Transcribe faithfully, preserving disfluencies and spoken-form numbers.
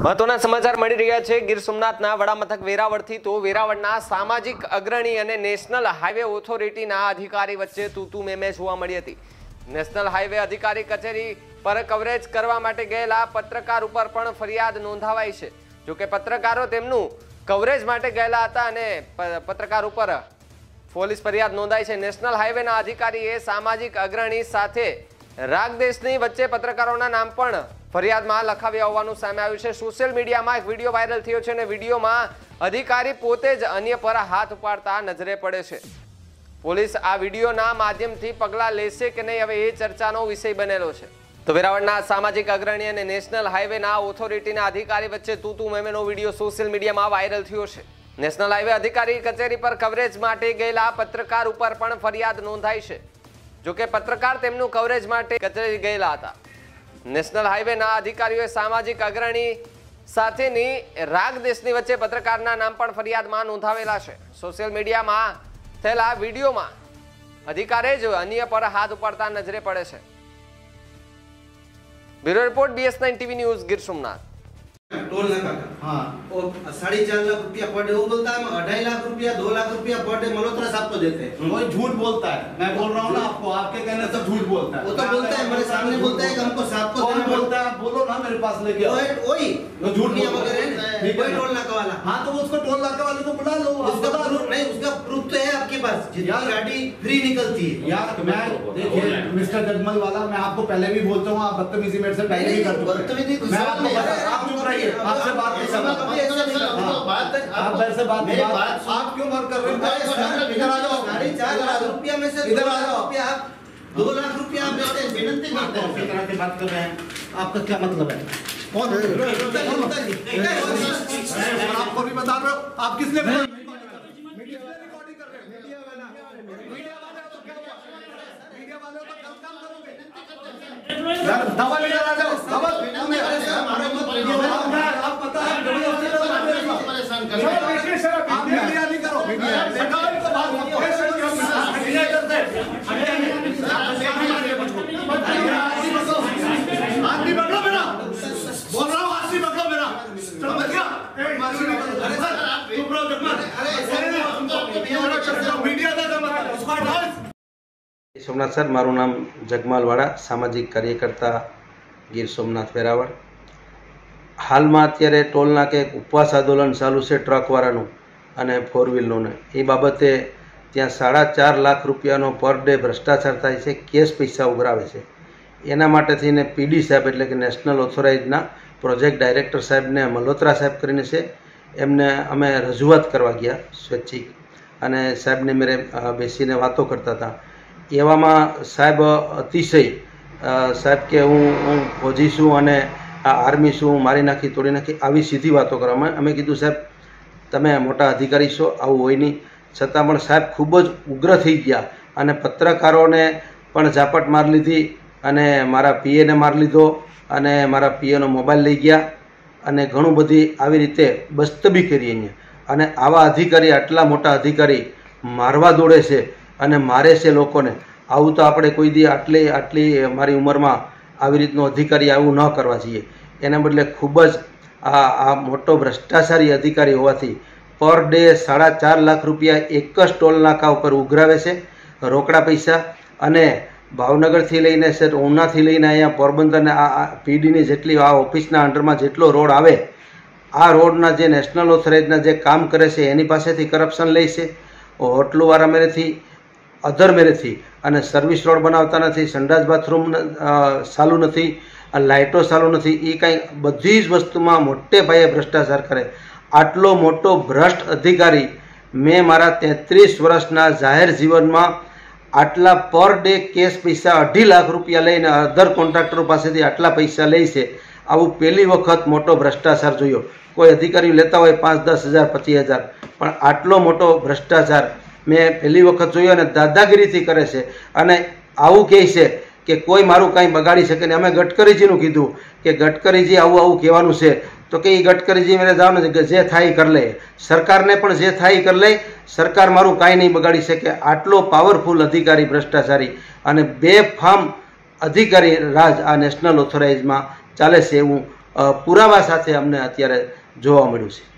મહત્વના સમાચાર મળી રહ્યા છે ગીર સોમનાથના વડામથક વેરાવળથી। તો વેરાવળના સામાજિક અગ્રણી અને નેશનલ હાઈવે ઓથોરિટીના અધિકારી વચ્ચે તૂતુ મેમે જોવા મળી હતી। નેશનલ હાઈવે અધિકારી કચેરી પર કવરેજ કરવા માટે ગયેલા પત્રકાર ઉપર પણ ફરિયાદ નોંધાવાઈ છે। જો કે પત્રકારો તેમનું કવરેજ માટે ગયેલા હતા અને પત્રકાર ઉપર પોલીસ ફરિયાદ નોંધાઈ છે। નેશનલ હાઈવેના અધિકારીએ સામાજિક અગ્રણી સાથે રાગદેશની વચ્ચે પત્રકારોના નામ પણ ફરિયાદમાં લખાવ્યા હોવાનું સામે આવ્યું છે। સોશિયલ મીડિયામાં એક વિડીયો વાયરલ થયો છે અને વિડીયોમાં અધિકારી પોતે જ અન્ય પર હાથ ઉપાડતા નજરે પડે છે। પોલીસ આ વિડીયોના માધ્યમથી પગલાં લેશે કે નહીં, હવે એ ચર્ચાનો વિષય બનેલો છે। તો વેરાવળના સામાજિક અગ્રણી અને નેશનલ હાઈવેના ઓથોરિટીના અધિકારી વચ્ચે તૂતુ મેમેનો વિડીયો સોશિયલ મીડિયામાં વાયરલ થયો છે। નેશનલ હાઈવે અધિકારી કચેરી પર કવરેજ માટે ગયેલા પત્રકાર ઉપર પણ ફરિયાદ નોંધાઈ છે। જો કે પત્રકાર તેમનું કવરેજ માટે કચેરી ગયેલા હતા। નેશનલ હાઈવેના અધિકારીઓએ સામાજિક અગ્રણી સાથેની રાગદેશની વચ્ચે પત્રકારના નામ પણ ફરિયાદમાં નોંધાવેલા છે। સોશિયલ મીડિયામાં થયેલા વિડીયોમાં અધિકારી જ અન્ય પર હાથ ઉપાડતા નજરે પડે છે। Bureau report BS nine TV news Gir Somnath. Toll नाका हाँ और साढ़े चार लाख रुपया पर डे वो बोलता है अढ़ाई लाख रुपया दो लाख रुपया पर डे मल्होत्रा साहब को देते हैं। वो झूठ बोलता है। मैं बोल रहा हूँ ना आपको, आपके कहने से झूठ बोलता है। वो तो बोलता है मेरे सामने बोलता है कि हमको साहब को कौन बोलता है? बोलो ना मेरे पास लेके आओ। वही वो झूठ नहीं वगैरह है कोई टोल नाका वाला। हाँ तो उसको टोल नाका वाले को बुला लो। उसका प्रूफ नहीं, उसका प्रूफ तो है आपके पास जितनी गाड़ी फ्री निकलती है। यार मैं देखिए मिस्टर जजमल वाला, मैं आपको पहले भी बोलता हूँ, आप बदतमीजी मेरे से पहले भी करते हो। आप चुप रहिए, आपसे बात नहीं कर रहा। आप मेरे से बात नहीं, आप क्यों मत कर रहे हो? इधर आ जाओ। साढ़े चार लाख रुपया में से इधर आ जाओ। आप दो लाख रुपया आप देते हैं, विनती करते हैं। किस तरह की बात कर रहे हैं? आपका क्या मतलब है? कौन आपको भी बता रहे हो? आप किसने मीडिया रिकॉर्डिंग कर रहे हो? मीडिया वाले तो क्या मीडिया वाले तो कम काम करोगे यार। दवा लेकर आ जाओ। दवा आप पता है परेशान कर आप मीडिया नहीं करो। मीडिया सरकार को बात मीडिया करते हैं। आदमी पकड़ो मेरा, बोल रहा हूँ आदमी पकड़ो मेरा। चलो बच गया। अरे सर आप चुप रहो जब अरे मीडिया था जब उसको हटाओ। सोमनाथ सर, मारू नाम जगमाल वाड़ा, सामाजिक कार्यकर्ता गीर सोमनाथ वेरावळ। हाल में अत्यारे टोल नाके एक उपवास आंदोलन चालू है ट्रकवाळानुं अने फोर व्हीलनुं। ए बाबते त्यां साढ़ा चार लाख रुपयानो पर डे भ्रष्टाचार थाय छे, केस पैसा उघरावे छे। एना माटे थईने पीडी साहेब एटले के नेशनल ऑथोराइजना प्रोजेक्ट डायरेक्टर साहेब ने मल्होत्रा साहेब करीने छे, एमने अमे रजूआत करवा गया स्वैच्छिक अने साहेब ने मेरे बेसीने वातो करता था। एवामां साहेब अतिशय साहेब के हूँ हूँ फौजी छूँ अने आर्मी छूँ, मारी नाखी तोड़ी नाखी, आवी सीधी वातो करो। अमे अमे कीधुं साहेब तमे मोटा अधिकारी छो, आवुं होय नहीं। छतां पण साहेब खूब ज उग्र थई गया अने पत्रकारोने पण झापट मार लीधी अने मारा पीए ने मार लीधो अने मारा पीए नो मोबाइल लई गया अने घणुं बधी आवी रीते बस्तबी करी अहींया। अने आवा अधिकारी, आटला मोटा अधिकारी मारवा दौड़े छे अने मारे छे लोकोने। आવું તો આપણે કોઈ દી આટલી આટલી મારી ઉંમરમાં આવી રીતનો અધિકારી આવું ન કરવા જોઈએ। એના બદલે ખૂબ જ આ આ મોટો ભ્રષ્ટાચારી અધિકારી હોવાથી પર ડે સાડા ચાર લાખ રૂપિયા એક જ ટોલ નાકા ઉપર ઉઘરાવે છે રોકડા પૈસા। અને ભાવનગરથી લઈને છે ઉનાથી લઈને અહીંયા પોરબંદરને આ પીડીની જેટલી આ ઓફિસના અંડરમાં જેટલો રોડ આવે, આ રોડના જે નેશનલ ઓથોરાઇઝના જે કામ કરે છે એની પાસેથી કરપ્શન લે છે। હોટલોવાળા મેરેથી अदर मेरे थी अने सर्विस रोड बनावता नहीं, संडास बाथरूम चालू नहीं, लाइटो चालू नहीं, ये कई बधी ज वस्तु में मोटे पाये भ्रष्टाचार करे। आटलो मोटो भ्रष्ट अधिकारी मैं मारा तेतरीस वर्षना जाहिर जीवन में आटला पर डे केस पैसा अढ़ी लाख रुपया लईने अदर कॉन्ट्राक्टरो पासेथी आटला पैसा ले छे। आवुं पहली वखत मोटो भ्रष्टाचार जोयो। कोई अधिकारी लेता होय पांच दस हज़ार पच्चीस हज़ार, पण आटलो मोटो भ्रष्टाचार मैं पहली वखत जोयो ने दादागिरी थी करे छे। अने आवुं कहे छे कि कोई मारू कहीं बगाड़ी सके नहीं। अमे गडकरीजीनुं कीधुं कि गडकरीजी आवुं आवुं कहेवानुं छे तो कि गडकरीजी मेरे जाओ ने जे थाय कर ले, सरकार ने पण जे थाय कर ले, सरकार मारू कांई नहीं बगाड़ी सके। आटलो पावरफुल अधिकारी भ्रष्टाचारी अने बेफाम अधिकारी राज आ नेशनल ऑथोराइज में चाले छे एवुं પુરાવા સાથે અમને અત્યારે જોવા મળ્યું છે।